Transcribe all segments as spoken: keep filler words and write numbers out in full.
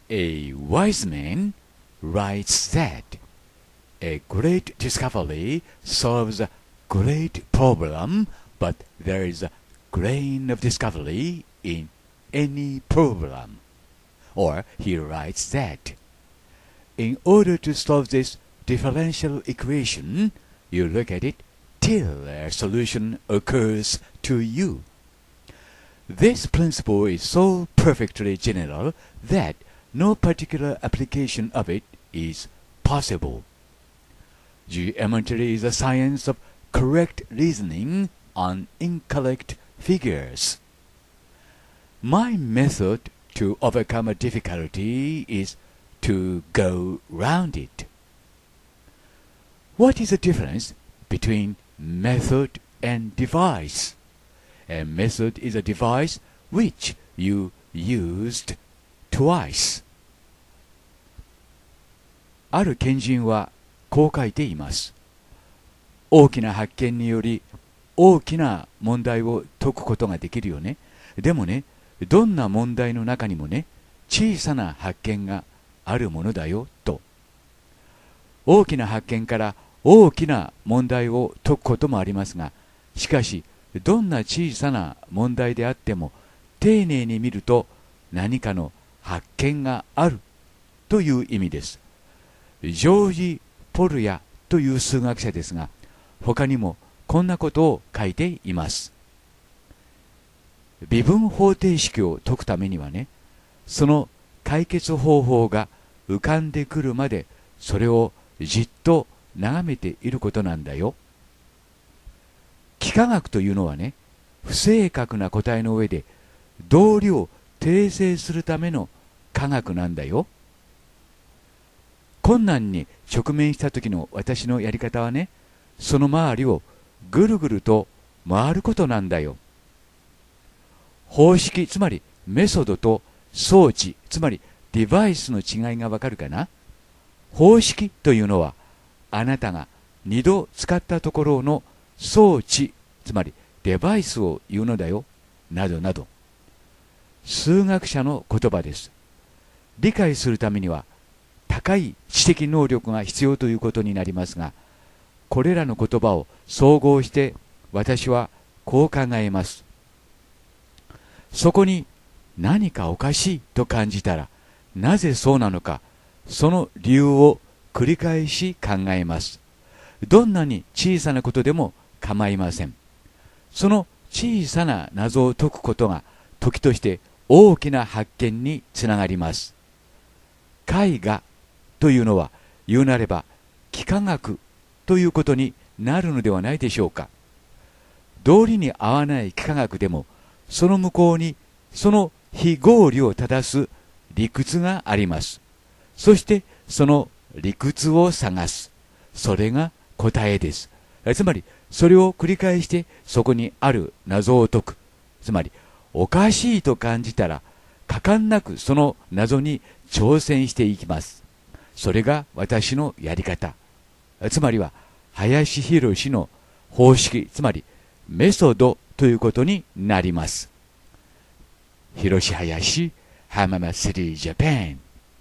A wise man writes that a great discovery solves a great problem, but there is a grain of discovery in any problem. Or he writes that in order to solve this differential equation, you look at it till a solution occurs to you. This principle is so perfectly general that no particular application of it is possible. Geometry is a science of correct reasoning on incorrect figures. My method to overcome a difficulty is to go round it. What is the difference between method and device? A method is a device which you used twice. ある賢人はこう書いています。大きな発見により大きな問題を解くことができるよね。でもね、どんな問題の中にもね、小さな発見があるものだよと。大きな発見から大きな問題を解くこともありますが、しかしどんな小さな問題であっても丁寧に見ると何かの発見があるという意味です。ジョージ・ポルヤという数学者ですが、他にもこんなことを書いています。微分方程式を解くためにはね、その解決方法が浮かんでくるまでそれをじっと眺めていることなんだよ。幾何学というのはね、不正確な答えの上で道理を訂正するための科学なんだよ。困難に直面した時の私のやり方はね、その周りをぐるぐると回ることなんだよ。方式、つまりメソッドと装置、つまりデバイスの違いがわかるかな。方式というのはあなたが二度使ったところの装置、つまりデバイスを言うのだよ、などなど。数学者の言葉です。理解するためには高い知的能力が必要ということになりますが、これらの言葉を総合して私はこう考えます。そこに何かおかしいと感じたら、なぜそうなのか、その理由を繰り返し考えます。どんなに小さなことでも構いません。その小さな謎を解くことが時として大きな発見につながります。絵画というのは言うなれば幾何学ということになるのではないでしょうか。道理に合わない幾何学でもその向こうにその非合理を正す理屈があります。そしてその理屈を探す。それが答えです。つまりそれを繰り返してそこにある謎を解く。つまりおかしいと感じたら果敢なくその謎に挑戦していきます。それが私のやり方。つまりは林博の方式、つまりメソッドということになります。広志林浜祭りジャパン。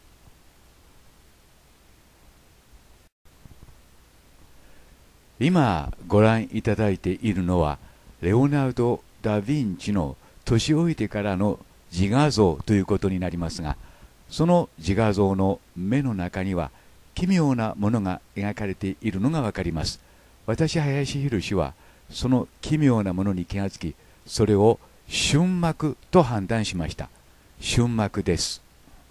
今ご覧いただいているのはレオナルド・ダ・ヴィンチの年老いてからの自画像ということになりますが、その自画像の目の中には奇妙なものが描かれているのがわかります。私林博はその奇妙なものに気がつき、それを瞬膜と判断しました。瞬膜です。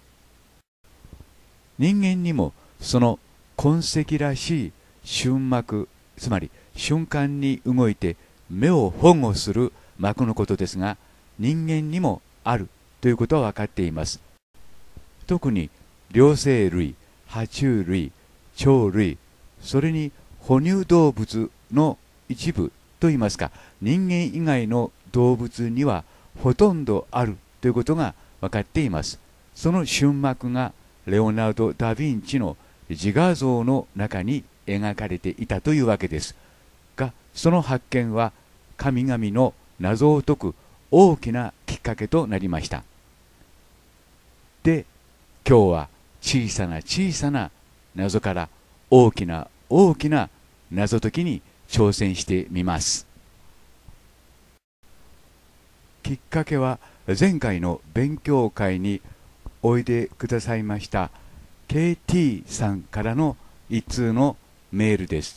人間にもその痕跡らしい瞬膜、つまり瞬間に動いて目を保護する膜のことですが、人間にもあるということは分かっています。特に両生類、爬虫類、鳥類、それに哺乳動物の一部といいますか、人間以外の動物にはほとんどあるということが分かっています。その瞬膜がレオナルド・ダ・ヴィンチの自画像の中に描かれていたというわけですが、その発見は神々の謎を解く大きなきっかけとなりました。で、 今日は小さな小さな謎から大きな大きな謎解きに挑戦してみます。きっかけは前回の勉強会においでくださいました ケーティー さんからの一通のメールです。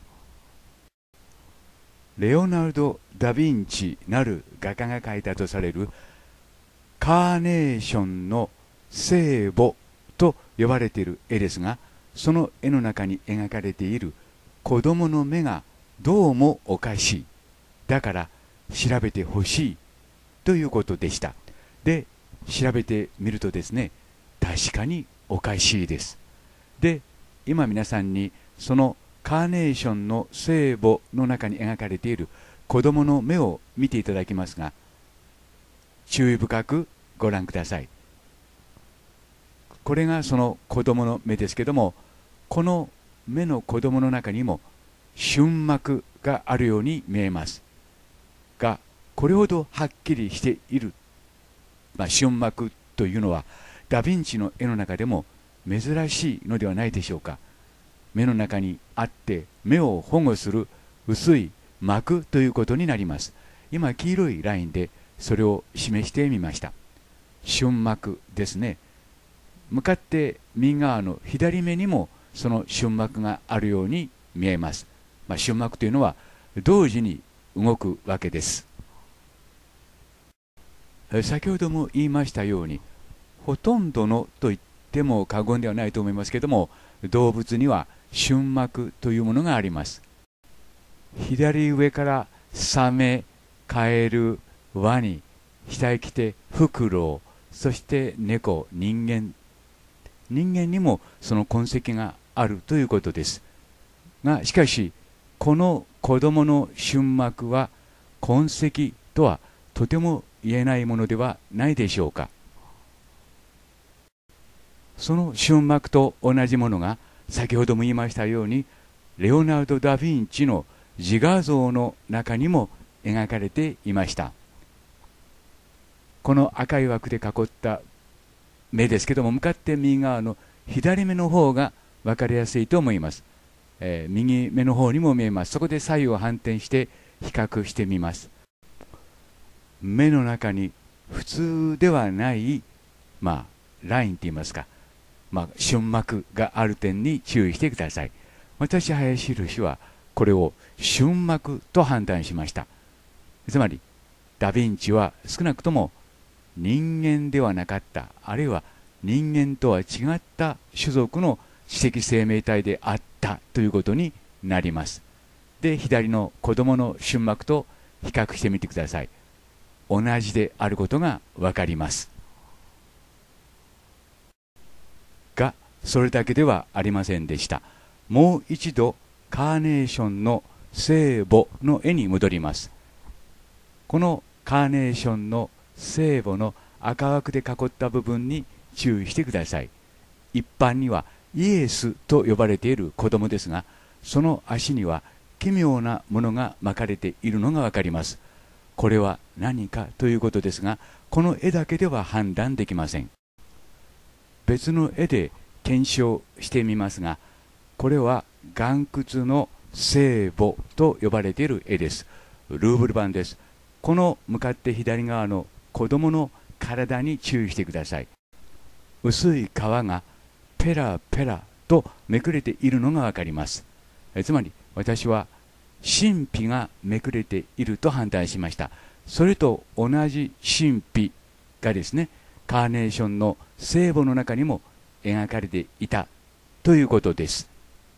レオナルド・ダ・ヴィンチなる画家が描いたとされるカーネーションの聖母と呼ばれている絵ですが、その絵の中に描かれている子供の目がどうもおかしい。だから調べてほしいということでした。で、調べてみるとですね、確かにおかしいです。で、今皆さんにそのカーネーションの聖母の中に描かれている子供の目を見ていただきますが、注意深くご覧ください。これがその子供の目ですけども、この目の子供の中にも瞬膜があるように見えますが、これほどはっきりしている、まあ、瞬膜というのはダ・ヴィンチの絵の中でも珍しいのではないでしょうか。目の中にあって目を保護する薄い膜ということになります。今黄色いラインでそれを示してみました。瞬膜ですね。向かって右側の左目にもその瞬膜があるように見えます。まあ、瞬膜というのは同時に動くわけです。先ほども言いましたように、ほとんどのと言っても過言ではないと思いますけども、動物には瞬膜というものがあります。左上からサメ、カエル、ワニ、額きてフクロウ、そして猫、人間、人間にもその痕跡があるということですが、しかしこの子供の瞬膜は痕跡とはとても言えないものではないでしょうか。その瞬膜と同じものが先ほども言いましたように、レオナルド・ダ・ヴィンチの自画像の中にも描かれていました。この赤い枠で囲った目ですけども、向かって右側の左目の方が分かりやすいと思います。えー、右目の方にも見えます。そこで左右を反転して比較してみます。目の中に普通ではない、まあ、ラインといいますか、まあ、瞬膜がある点に注意してください。私、林宏はこれを瞬膜と判断しました。つまりダ・ヴィンチは少なくとも人間ではなかった、あるいは人間とは違った種族の知的生命体であったということになります。で、左の子供の瞬膜と比較してみてください。同じであることが分かります。が、それだけではありませんでした。もう一度カーネーションの聖母の絵に戻ります。このカーネーションの聖母の赤枠で囲った部分に注意してください。一般にはイエスと呼ばれている子供ですが、その足には奇妙なものが巻かれているのがわかります。これは何かということですが、この絵だけでは判断できません。別の絵で検証してみますが、これは岩窟の聖母と呼ばれている絵です。ルーブル版です。この向かって左側の子供の体に注意してください。薄い皮がペラペラとめくれているのがわかります。えつまり私は神秘がめくれていると判断しました。それと同じ神秘がですね、カーネーションの聖母の中にも描かれていたということです。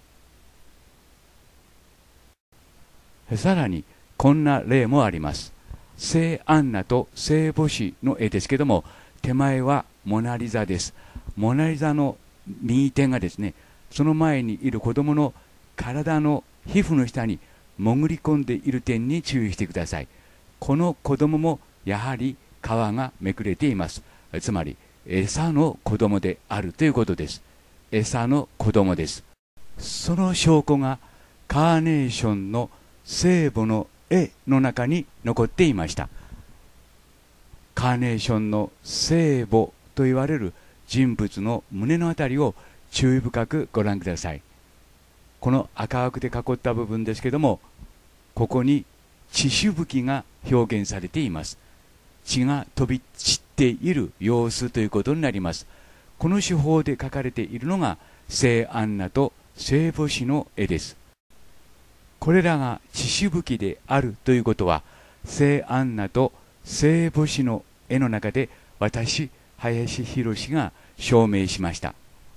さらにこんな例もあります。聖アンナと聖母子の絵ですけども、手前はモナリザです。モナリザの右手がですね、その前にいる子供の体の皮膚の下に潜り込んでいる点に注意してください。この子供もやはり皮がめくれています。つまり餌の子供であるということです。餌の子供です。その証拠がカーネーションの聖母の絵の中に残っていました。カーネーションの聖母と言われる人物の胸のあたりを注意深くご覧ください。この赤くで囲った部分ですけども、ここに血しぶきが表現されています。血が飛び散っている様子ということになります。この手法で描かれているのが聖アンナと聖母子の絵です。これらが血しぶきであるということは、聖アンナと聖母子の絵の中で私、林博が証明しました。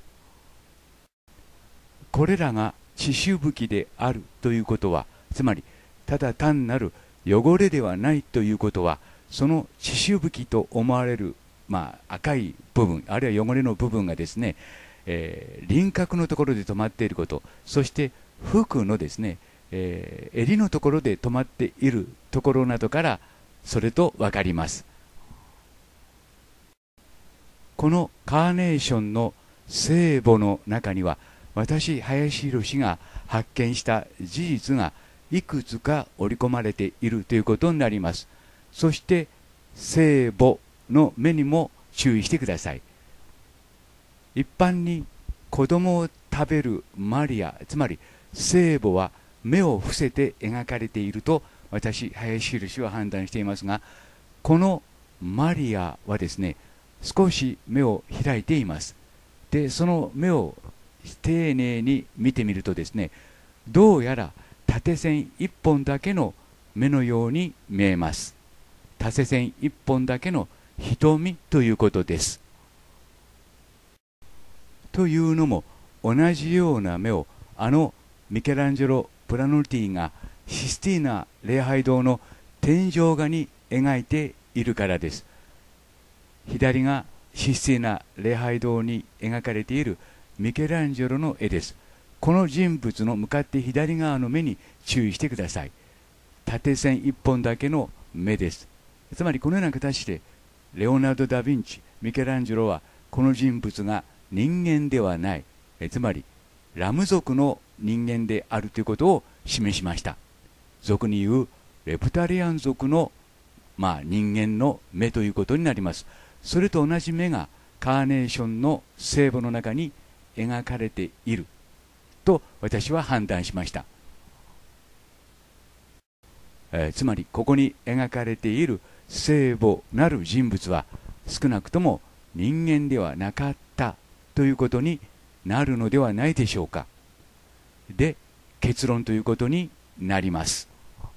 これらが血しぶきであるということは、つまりただ単なる汚れではないということは、その血しぶきと思われる、まあ、赤い部分、あるいは汚れの部分がですね、えー、輪郭のところで止まっていること、そして服のですね、えー、襟のところで止まっているところなどからそれと分かります。このカーネーションの聖母の中には、私林博が発見した事実がいくつか織り込まれているということになります。そして聖母の目にも注意してください。一般に子供を食べるマリア、つまり聖母は目を伏せて描かれていると私林博は判断していますが、このマリアはですね、少し目を開いています。で、その目を丁寧に見てみるとですね、どうやら縦線一本だけの目のように見えます。縦線一本だけの瞳ということです。というのも、同じような目をあのミケランジェロ・ブラノルティがシスティーナ礼拝堂の天井画に描いているからです。左がシスティーナ礼拝堂に描かれているミケランジェロの絵です。この人物の向かって左側の目に注意してください。縦線一本だけの目です。つまりこのような形でレオナルド・ダ・ヴィンチ、ミケランジェロはこの人物が人間ではない、えつまりラム族の人間であるということを示しました。俗に言うレプタリアン族の、まあ、人間の目ということになります。それと同じ目がカーネーションの聖母の中に描かれていると私は判断しました。えー、つまりここに描かれている聖母なる人物は少なくとも人間ではなかったということになるのではないでしょうか。で、結論ということになります。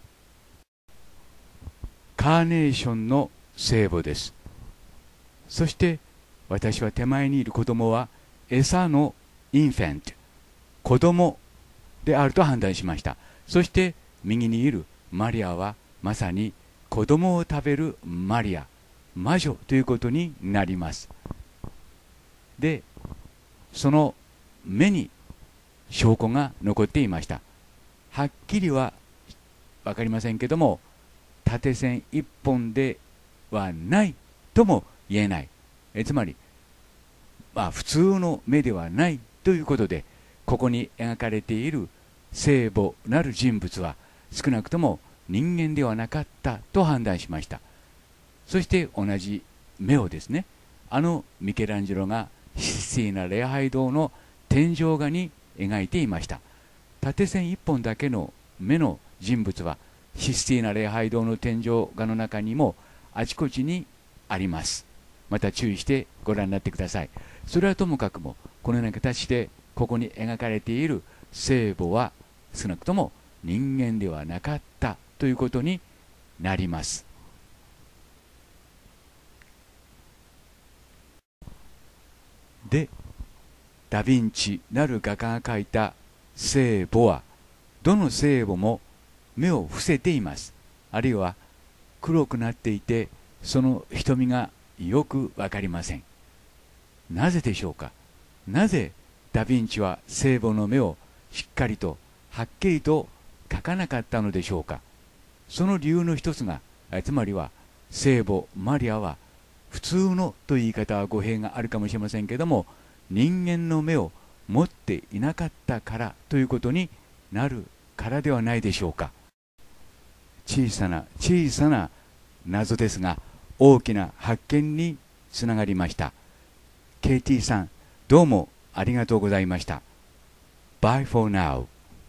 カーネーションの聖母です。そして私は手前にいる子供は餌のインファント、子供であると判断しました。そして右にいるマリアはまさに子供を食べるマリア、魔女ということになります。で、その目に証拠が残っていました。はっきりは分かりませんけども、縦線一本ではないとも言えない。えつまり、まあ、普通の目ではないということで、ここに描かれている聖母なる人物は少なくとも人間ではなかったと判断しました。そして同じ目をですね、あのミケランジェロがシスティーナ礼拝堂の天井画に描いていました。縦線一本だけの目の人物はシスティーナ礼拝堂の天井画の中にもあちこちにあります。また注意してご覧になってください。それはともかくも、このような形でここに描かれている聖母は少なくとも人間ではなかったということになります。で、ダ・ヴィンチなる画家が描いた聖母は、どの聖母も目を伏せています。あるいは黒くなっていて、その瞳がよくわかりません。なぜでしょうか。なぜダ・ヴィンチは聖母の目をしっかりとはっきりと描かなかったのでしょうか。その理由の一つが、つまりは聖母マリアは普通のという言い方は語弊があるかもしれませんけれども、人間の目を持っていなかったからということになるからではないでしょうか。小さな小さな謎ですが、大きな発見につながりました。 ケーティー さん、どうもありがとうございました。Bye for now.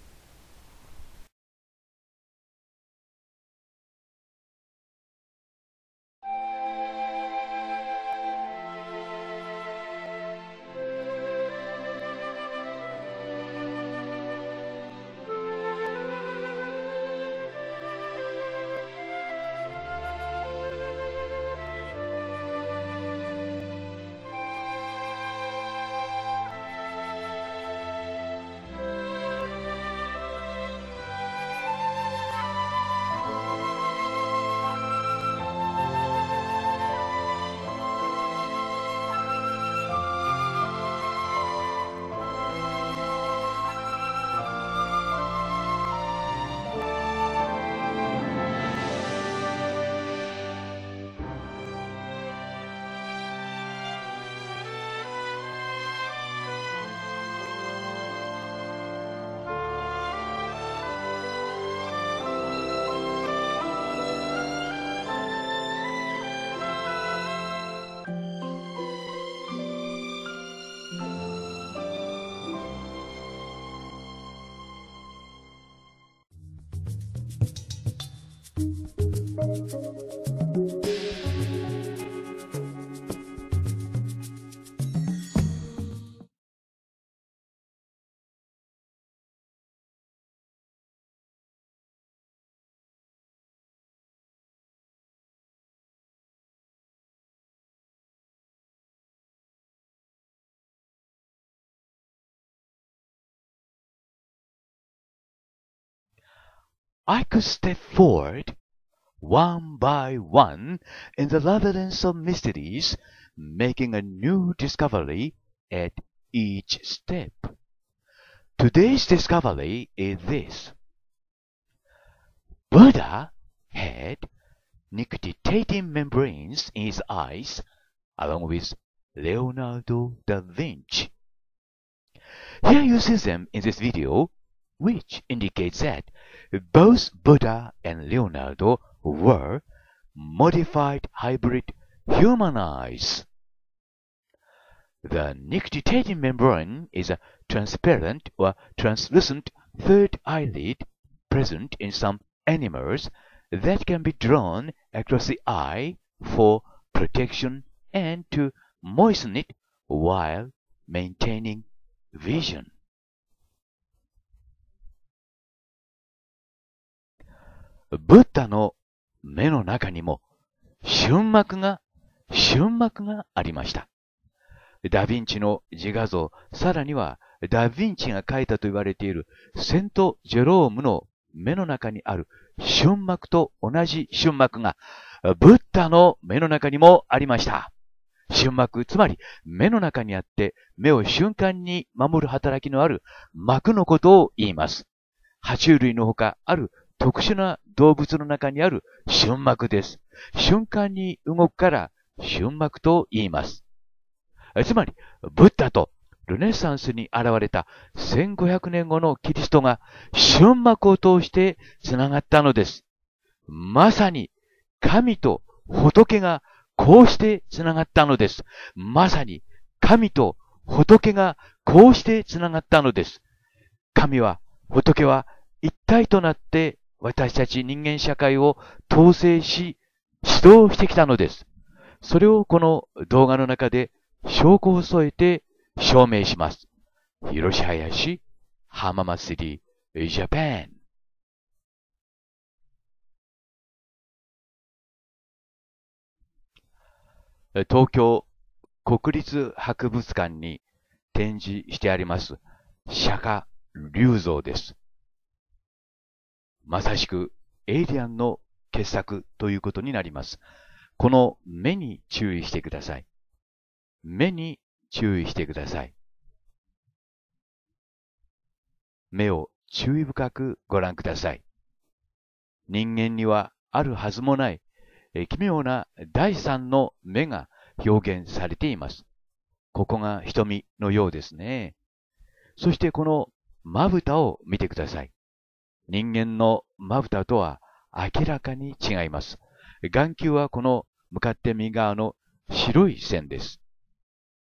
I could step forward, one by one, in the labyrinth of mysteries, making a new discovery at each step. Today's discovery is this. Buddha had nictitating membranes in his eyes, along with Leonardo da Vinci. Here you see them in this video, which indicates that both Buddha and Leonardo were modified hybrid human eyes. The nictitating membrane is a transparent or translucent third eyelid present in some animals that can be drawn across the eye for protection and to moisten it while maintaining vision. Buddha の目の中にも瞬膜が、瞬膜がありました。ダヴィンチの自画像、さらにはダヴィンチが描いたと言われているセント・ジェロームの目の中にある瞬膜と同じ瞬膜がブッダの目の中にもありました。瞬膜、つまり目の中にあって目を瞬間に守る働きのある膜のことを言います。爬虫類のほかある特殊な動物の中にある瞬膜です。瞬間に動くから瞬膜と言います。つまり、ブッダとルネサンスに現れたせんごひゃくねんごのキリストが瞬膜を通してつながったのです。まさに神と仏がこうしてつながったのです。まさに神と仏がこうしてつながったのです。神は、仏は一体となって私たち人間社会を統制し、指導してきたのです。それをこの動画の中で証拠を添えて証明します。広し林浜祭りジャパン。東京国立博物館に展示してあります釈迦立像です。まさしくエイリアンの傑作ということになります。この目に注意してください。目に注意してください。目を注意深くご覧ください。人間にはあるはずもない奇妙な第三の目が表現されています。ここが瞳のようですね。そしてこのまぶたを見てください。人間のまぶたとは明らかに違います。眼球はこの向かって右側の白い線です。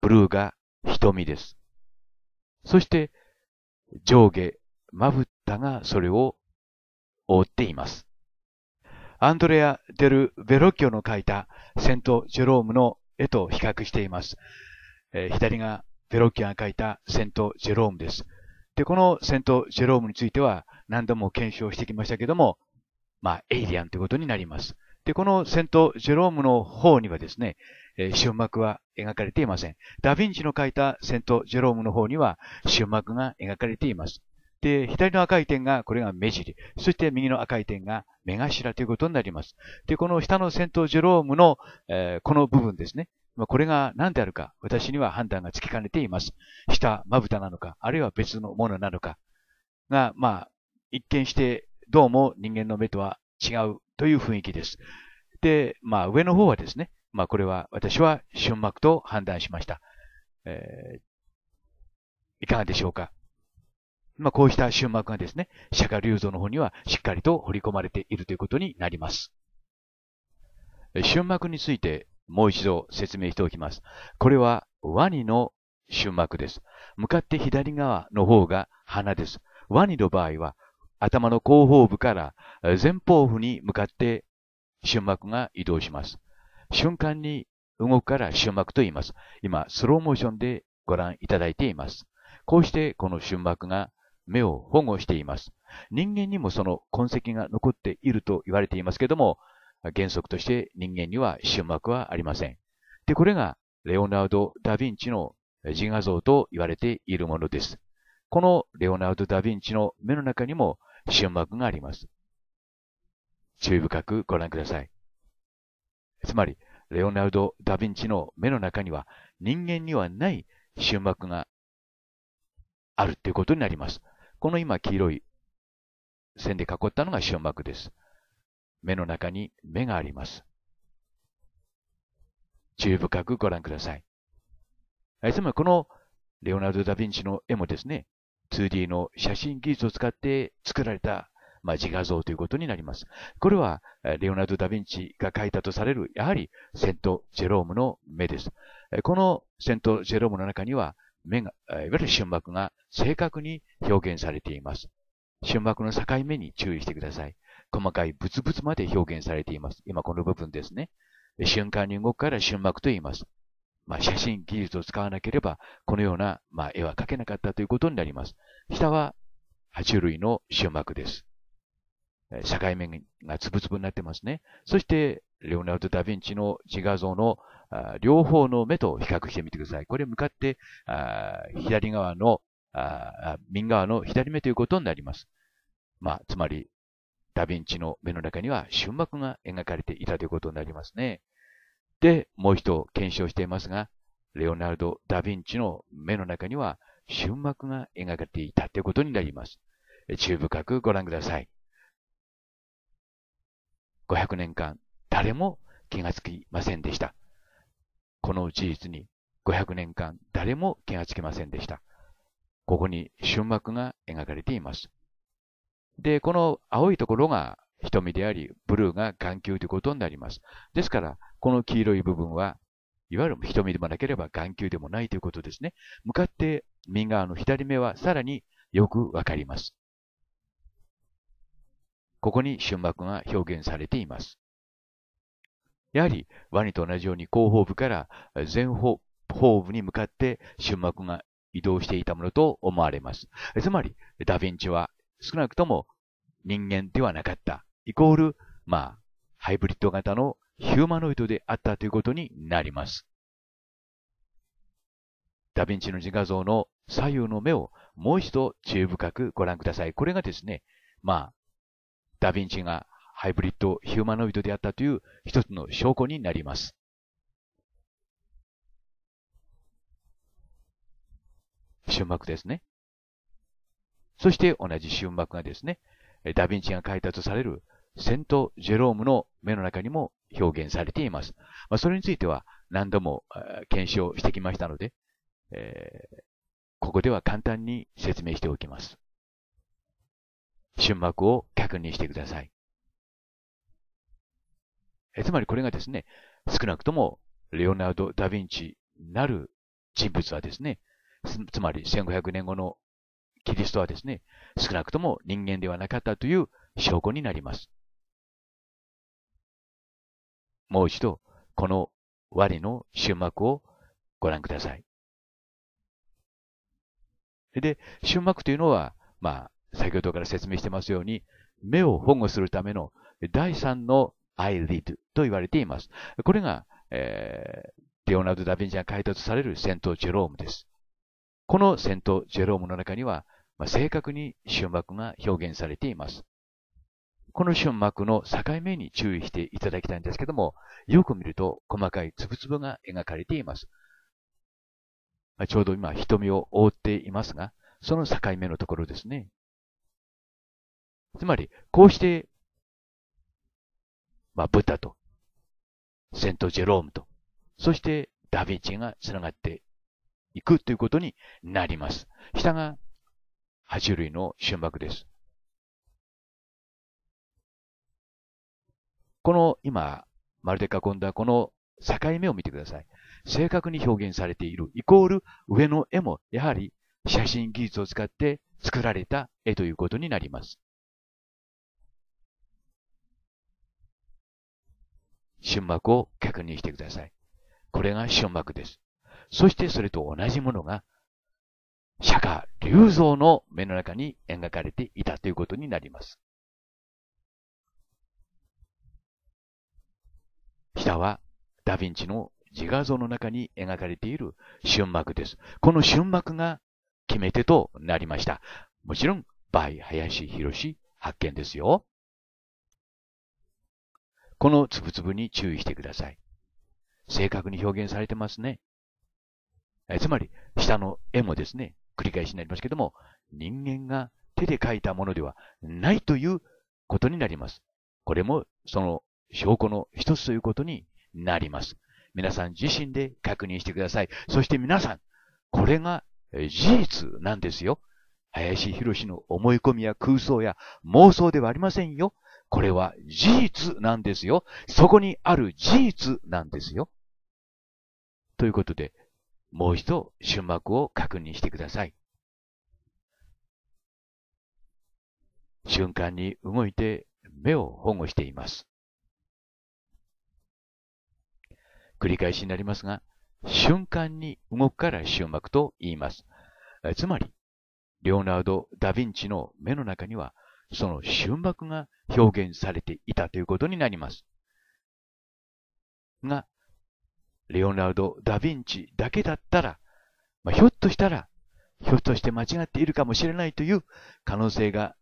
ブルーが瞳です。そして、上下、まぶたがそれを覆っています。アンドレア・デル・ベロッキョの描いたセント・ジェロームの絵と比較しています。えー、左がベロッキョが描いたセント・ジェロームです。で、このセント・ジェロームについては何度も検証してきましたけども、まあ、エイリアンということになります。で、このセント・ジェロームの方にはですね、えー、瞬膜は描かれていません。ダヴィンチの描いたセント・ジェロームの方には瞬膜が描かれています。で、左の赤い点が、これが目尻。そして右の赤い点が目頭ということになります。で、この下のセント・ジェロームの、えー、この部分ですね。これが何であるか、私には判断がつきかねています。下、まぶたなのか、あるいは別のものなのか。が、まあ、一見してどうも人間の目とは違うという雰囲気です。で、まあ、上の方はですね、まあ、これは私は瞬膜と判断しました。えー、いかがでしょうか。まあ、こうした瞬膜がですね、釈迦流像の方にはしっかりと彫り込まれているということになります。瞬膜についてもう一度説明しておきます。これはワニの瞬膜です。向かって左側の方が鼻です。ワニの場合は頭の後方部から前方部に向かって瞬膜が移動します。瞬間に動くから瞬膜と言います。今、スローモーションでご覧いただいています。こうしてこの瞬膜が目を保護しています。人間にもその痕跡が残っていると言われていますけども、原則として人間には瞬膜はありません。で、これがレオナルド・ダ・ヴィンチの自画像と言われているものです。このレオナルド・ダ・ヴィンチの目の中にも瞬膜があります。注意深くご覧ください。つまり、レオナルド・ダ・ヴィンチの目の中には人間にはない瞬膜があるということになります。この今黄色い線で囲ったのが瞬膜です。目の中に目があります。注意深くご覧ください。つまりこのレオナルド・ダ・ヴィンチの絵もですね、ツーディー の写真技術を使って作られた、まあ、自画像ということになります。これはレオナルド・ダ・ヴィンチが描いたとされる、やはりセント・ジェロームの目です。このセント・ジェロームの中には目が、いわゆる瞬膜が正確に表現されています。瞬膜の境目に注意してください。細かいブツブツまで表現されています。今この部分ですね。瞬間に動くから瞬膜と言います。まあ、写真技術を使わなければ、このような、まあ、絵は描けなかったということになります。下は、爬虫類の瞬膜です。境目がつぶつぶになってますね。そして、レオナルド・ダ・ヴィンチの自画像の両方の目と比較してみてください。これ向かって左側の、右側の左目ということになります。まあ、つまり、ダ・ヴィンチの目の中には瞬膜が描かれていたということになりますね。で、もう一度検証していますが、レオナルド・ダ・ヴィンチの目の中には瞬膜が描かれていたということになります。注意深くご覧ください。ごひゃくねんかん、誰も気がつきませんでした。この事実にごひゃくねんかん、誰も気がつきませんでした。ここに瞬膜が描かれています。で、この青いところが瞳であり、ブルーが眼球ということになります。ですから、この黄色い部分は、いわゆる瞳でもなければ眼球でもないということですね。向かって右側の左目はさらによくわかります。ここに瞬膜が表現されています。やはり、ワニと同じように後方部から前方部に向かって瞬膜が移動していたものと思われます。つまり、ダ・ヴィンチは少なくとも人間ではなかった。イコール、まあ、ハイブリッド型のヒューマノイドであったということになります。ダ・ヴィンチの自画像の左右の目をもう一度注意深くご覧ください。これがですね、まあ、ダ・ヴィンチがハイブリッドヒューマノイドであったという一つの証拠になります。瞬膜ですね。そして同じ瞬膜がですね、ダ・ヴィンチが描いたとされるセント・ジェロームの目の中にも表現されています。まあ、それについては何度も検証してきましたので、えー、ここでは簡単に説明しておきます。瞬膜を確認してください。えつまりこれがですね、少なくともレオナルド・ダ・ヴィンチなる人物はですね、つつまりせんごひゃくねんごのキリストはですね、少なくとも人間ではなかったという証拠になります。もう一度、このワニの終幕をご覧ください。で、終幕というのは、まあ、先ほどから説明してますように、目を保護するための第三のアイリッドと言われています。これが、えー、レオナルド・ダ・ヴィンチが開拓されるセント・ジェロームです。このセント・ジェロームの中には、まあ、正確に終幕が表現されています。この終幕の境目に注意していただきたいんですけども、よく見ると細かい粒々が描かれています。まあ、ちょうど今瞳を覆っていますが、その境目のところですね。つまり、こうして、まあ、ブッダと、セント・ジェロームと、そしてダ・ヴィンチがつながっていくということになります。下が爬虫類の終幕です。この今、丸で囲んだこの境目を見てください。正確に表現されているイコール上の絵もやはり写真技術を使って作られた絵ということになります。終幕を確認してください。これが終幕です。そしてそれと同じものが釈迦龍像の目の中に描かれていたということになります。下はダ・ヴィンチの自画像の中に描かれている終幕です。この終幕が決め手となりました。もちろん、バイ・林博発見ですよ。このつぶつぶに注意してください。正確に表現されてますね。えつまり、下の絵もですね、繰り返しになりますけども、人間が手で描いたものではないということになります。これもその証拠の一つということになります。皆さん自身で確認してください。そして皆さん、これが事実なんですよ。林博の思い込みや空想や妄想ではありませんよ。これは事実なんですよ。そこにある事実なんですよ。ということで、もう一度終幕を確認してください。瞬間に動いて目を保護しています。繰り返しになりますが、瞬間に動くから終幕と言います。つまり、レオナルド・ダ・ヴィンチの目の中には、その終幕が表現されていたということになります。が、レオナルド・ダ・ヴィンチだけだったら、まあ、ひょっとしたら、ひょっとして間違っているかもしれないという可能性が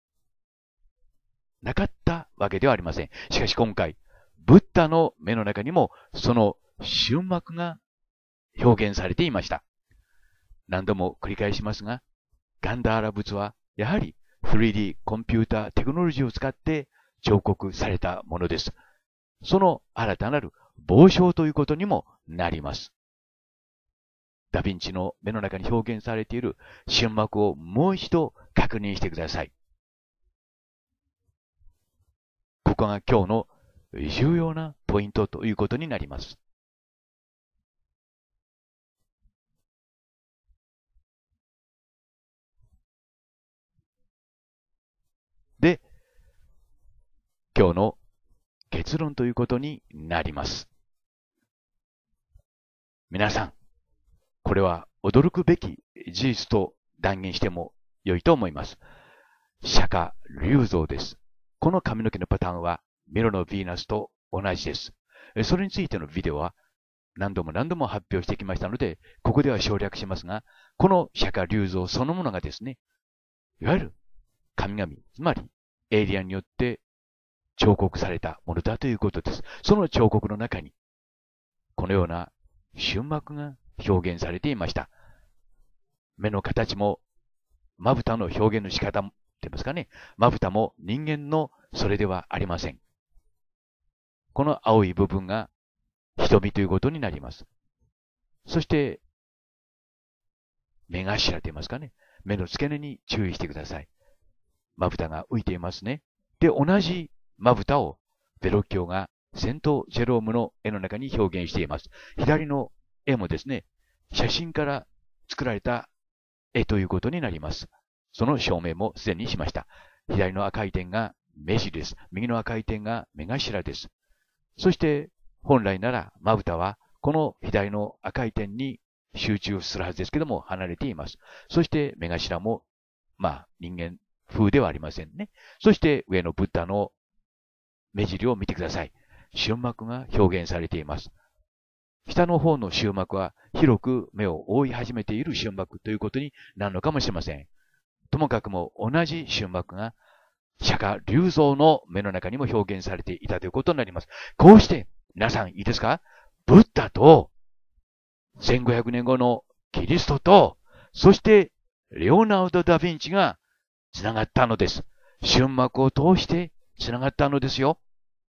なかったわけではありません。しかし今回、ブッダの目の中にもその終幕が表現されていました。何度も繰り返しますが、ガンダーラ仏はやはり スリーディー コンピューターテクノロジーを使って彫刻されたものです。その新たなる傍証ということにもなります。ダ・ヴィンチの目の中に表現されている終幕をもう一度確認してください。ここが今日の重要なポイントということになります。で、今日の結論ということになります。皆さん、これは驚くべき事実と断言しても良いと思います。釈迦龍像です。この髪の毛のパターンはミロのヴィーナスと同じです。それについてのビデオは何度も何度も発表してきましたので、ここでは省略しますが、この釈迦龍像そのものがですね、いわゆる神々、つまりエイリアンによって彫刻されたものだということです。その彫刻の中に、このような終幕が表現されていました。目の形も、まぶたの表現の仕方も、って言いますかね、まぶたも人間のそれではありません。この青い部分が瞳ということになります。そして、目頭と言いますかね、目の付け根に注意してください。まぶたが浮いていますね。で、同じまぶたをベロッキョがセント・ジェロームの絵の中に表現しています。左の絵もですね、 写真から作られた絵ということになります。その証明もすでにしました。左の赤い点が目尻です。右の赤い点が目頭です。そして、本来なら、まぶたは、この左の赤い点に集中するはずですけども、離れています。そして、目頭も、まあ、人間風ではありませんね。そして、上のブッダの目尻を見てください。瞬膜が表現されています。下の方の終膜は広く目を覆い始めている終膜ということになるのかもしれません。ともかくも同じ終膜が釈迦龍像の目の中にも表現されていたということになります。こうして皆さんいいですか？ブッダとせんごひゃくねんごのキリストと、そしてレオナルド・ダ・ヴィンチがつながったのです。終膜を通してつながったのですよ。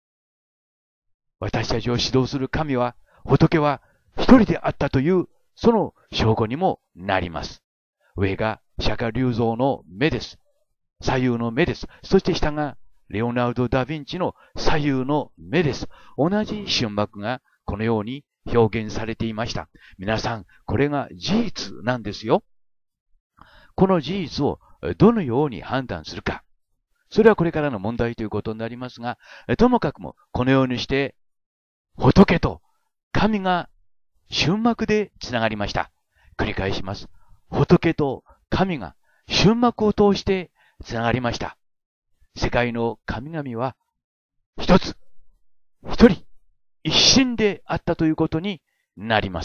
私たちを指導する神は、仏は一人であったという、その証拠にもなります。上が釈迦龍像の目です。左右の目です。そして下がレオナルド・ダ・ヴィンチの左右の目です。同じ瞬膜がこのように表現されていました。皆さん、これが事実なんですよ。この事実をどのように判断するか。それはこれからの問題ということになりますが、ともかくもこのようにして、仏と神が瞬膜でつながりました。繰り返します。仏と神が瞬膜を通してつながりました。世界の神々は一つ、一人、一心であったということになります。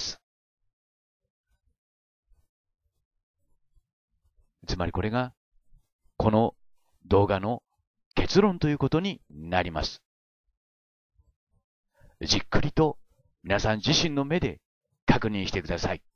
つまりこれがこの動画の結論ということになります。じっくりと皆さん自身の目で確認してください。